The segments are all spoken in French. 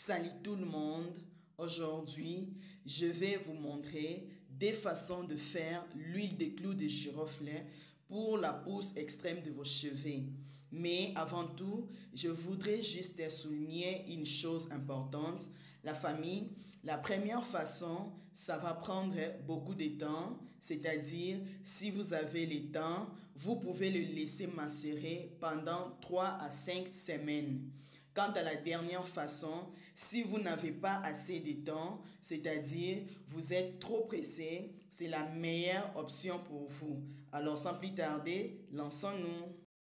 Salut tout le monde, aujourd'hui je vais vous montrer des façons de faire l'huile de clous de girofle pour la pousse extrême de vos cheveux. Mais avant tout, je voudrais juste souligner une chose importante. La famille, la première façon, ça va prendre beaucoup de temps, c'est-à-dire si vous avez le temps, vous pouvez le laisser macérer pendant 3 à 5 semaines. Quant à la dernière façon, si vous n'avez pas assez de temps, c'est-à-dire vous êtes trop pressé, c'est la meilleure option pour vous. Alors sans plus tarder, lançons-nous.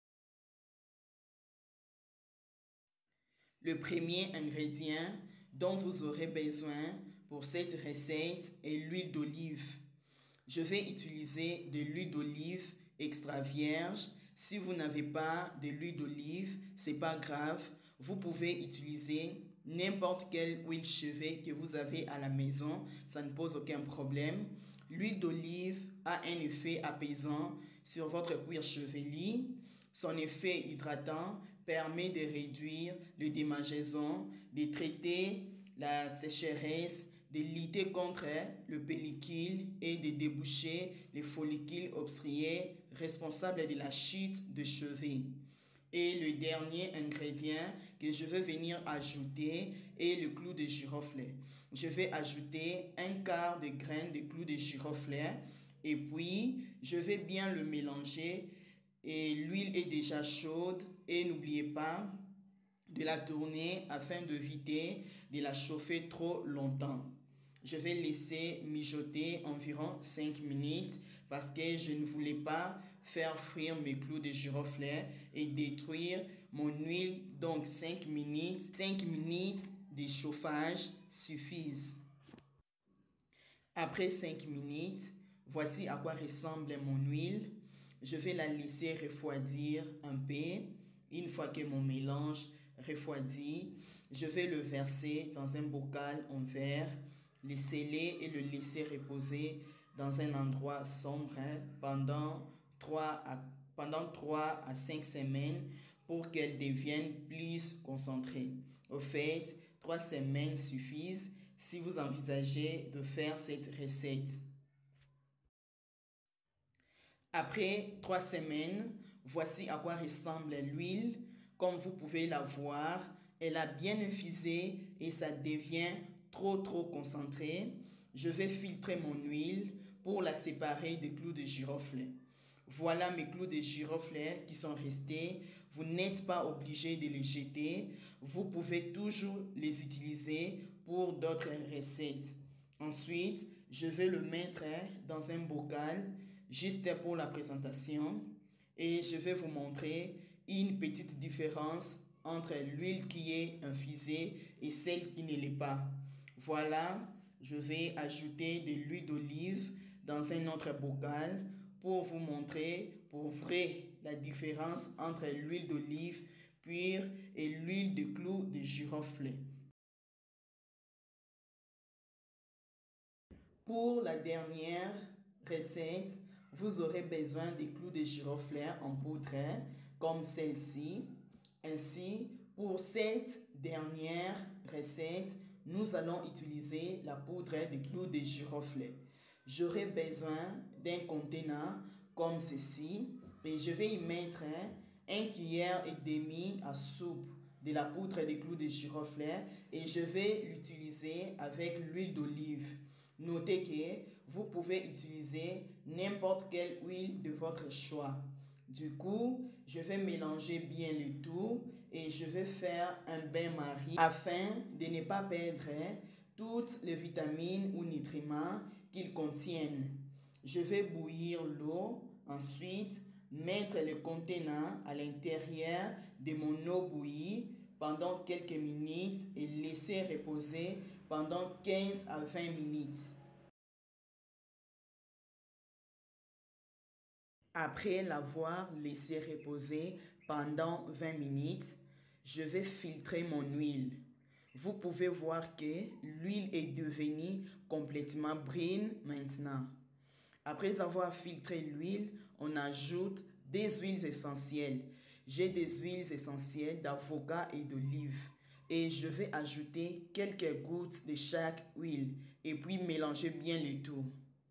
Le premier ingrédient dont vous aurez besoin pour cette recette est l'huile d'olive. Je vais utiliser de l'huile d'olive extra vierge. Si vous n'avez pas de l'huile d'olive, c'est pas grave. Vous pouvez utiliser n'importe quelle huile cheveux que vous avez à la maison. Ça ne pose aucun problème. L'huile d'olive a un effet apaisant sur votre cuir chevelu. Son effet hydratant permet de réduire le démangeaison, de traiter la sécheresse, de lutter contre le pellicule et de déboucher les follicules obstrués responsables de la chute de cheveux. Et le dernier ingrédient que je vais venir ajouter est le clou de girofle. Je vais ajouter un quart de graines de clou de girofle et puis je vais bien le mélanger. Et l'huile est déjà chaude et n'oubliez pas de la tourner afin d'éviter de la chauffer trop longtemps. Je vais laisser mijoter environ 5 minutes parce que je ne voulais pas faire frire mes clous de girofle et détruire mon huile. Donc 5 minutes de chauffage suffisent. Après 5 minutes, voici à quoi ressemble mon huile. Je vais la laisser refroidir un peu. Une fois que mon mélange refroidit, je vais le verser dans un bocal en verre, le sceller et le laisser reposer dans un endroit sombre pendant 3 à 5 semaines pour qu'elle devienne plus concentrée. Au fait, 3 semaines suffisent si vous envisagez de faire cette recette. Après 3 semaines, voici à quoi ressemble l'huile. Comme vous pouvez la voir, elle a bien infusé et ça devient trop concentré. Je vais filtrer mon huile pour la séparer des clous de girofle. Voilà mes clous de girofle qui sont restés. Vous n'êtes pas obligé de les jeter. Vous pouvez toujours les utiliser pour d'autres recettes. Ensuite, je vais le mettre dans un bocal juste pour la présentation et je vais vous montrer une petite différence entre l'huile qui est infusée et celle qui ne l'est pas. Voilà, je vais ajouter de l'huile d'olive dans un autre bocal pour vous montrer pour vrai la différence entre l'huile d'olive pure et l'huile de clou de girofle. Pour la dernière recette, vous aurez besoin de clous de girofle en poudre comme celle-ci. Ainsi, pour cette dernière recette, nous allons utiliser la poudre de clous de girofle. J'aurai besoin d'un contenant comme ceci et je vais y mettre 1,5 cuillère à soupe de la poudre de clous de girofle et je vais l'utiliser avec l'huile d'olive. Notez que vous pouvez utiliser n'importe quelle huile de votre choix. Du coup, je vais mélanger bien le tout et je vais faire un bain-marie afin de ne pas perdre toutes les vitamines ou nutriments qu'ils contiennent. Je vais bouillir l'eau, ensuite mettre le contenant à l'intérieur de mon eau bouillie pendant quelques minutes et laisser reposer pendant 15 à 20 minutes. Après l'avoir laissé reposer pendant 20 minutes, je vais filtrer mon huile. Vous pouvez voir que l'huile est devenue complètement brune maintenant. Après avoir filtré l'huile, on ajoute des huiles essentielles. J'ai des huiles essentielles d'avocat et d'olive. et je vais ajouter quelques gouttes de chaque huile et puis mélanger bien le tout.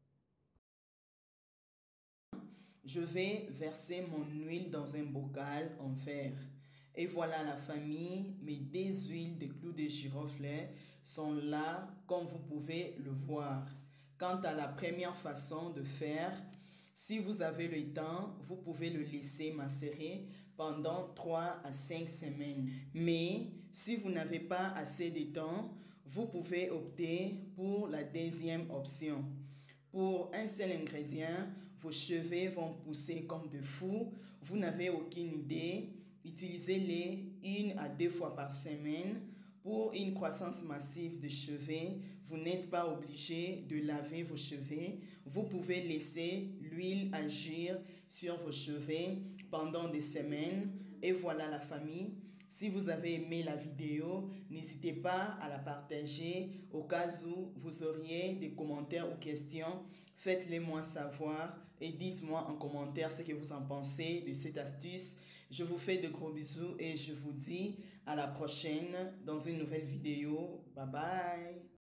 Je vais verser mon huile dans un bocal en verre. Et voilà la famille, mes 2 huiles de clous de girofle sont là comme vous pouvez le voir. Quant à la première façon de faire, si vous avez le temps, vous pouvez le laisser macérer pendant 3 à 5 semaines. Mais si vous n'avez pas assez de temps, vous pouvez opter pour la deuxième option. Pour un seul ingrédient, vos cheveux vont pousser comme de fou. Vous n'avez aucune idée. Utilisez-les 1 à 2 fois par semaine. Pour une croissance massive de cheveux, vous n'êtes pas obligé de laver vos cheveux. Vous pouvez laisser l'huile agir sur vos cheveux pendant des semaines. Et voilà la famille. Si vous avez aimé la vidéo, n'hésitez pas à la partager au cas où vous auriez des commentaires ou questions. Faites-les moi savoir et dites-moi en commentaire ce que vous en pensez de cette astuce. Je vous fais de gros bisous et je vous dis à la prochaine dans une nouvelle vidéo. Bye bye!